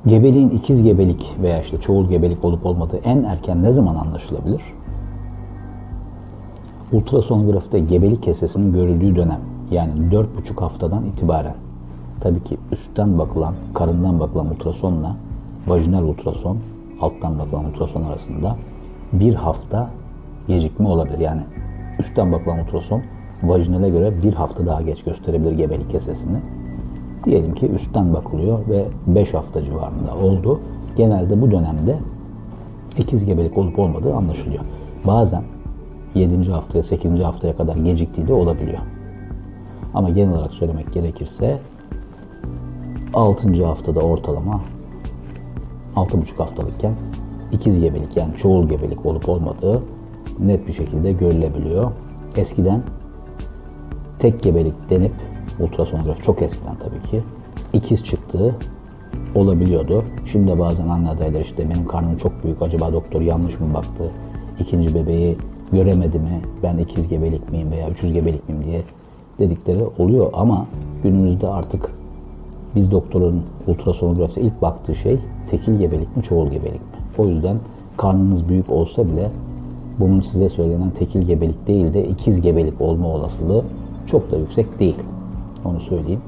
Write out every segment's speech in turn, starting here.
Gebeliğin ikiz gebelik veya işte çoğul gebelik olup olmadığı en erken ne zaman anlaşılabilir? Ultrasonografide gebelik kesesinin görüldüğü dönem, yani 4,5 haftadan itibaren. Tabii ki üstten bakılan, karından bakılan ultrasonla vajinal ultrason, alttan bakılan ultrason arasında bir hafta gecikme olabilir. Yani üstten bakılan ultrason vajinale göre bir hafta daha geç gösterebilir gebelik kesesini. Diyelim ki üstten bakılıyor ve 5 hafta civarında oldu. Genelde bu dönemde ikiz gebelik olup olmadığı anlaşılıyor. Bazen 7. haftaya, 8. haftaya kadar geciktiği de olabiliyor. Ama genel olarak söylemek gerekirse 6. haftada ortalama 6,5 haftalıkken ikiz gebelik, yani çoğul gebelik olup olmadığı net bir şekilde görülebiliyor. Eskiden tek gebelik denip, ultrasonografi çok eskiden tabii ki, ikiz çıktığı olabiliyordu. Şimdi bazen anne adaylar işte benim karnım çok büyük, acaba doktor yanlış mı baktı, ikinci bebeği göremedi mi, ben ikiz gebelik miyim veya üçüz gebelik miyim diye dedikleri oluyor. Ama günümüzde artık biz doktorun ultrasonografide ilk baktığı şey tekil gebelik mi, çoğul gebelik mi? O yüzden karnınız büyük olsa bile bunun size söylenen tekil gebelik değil de ikiz gebelik olma olasılığı çok da yüksek değil. Onu söyleyeyim.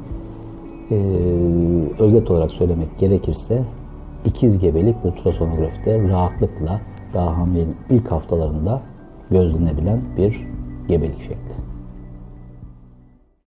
Özet olarak söylemek gerekirse ikiz gebelik ultrasonografide rahatlıkla daha hamileliğin ilk haftalarında gözlenebilen bir gebelik şekli.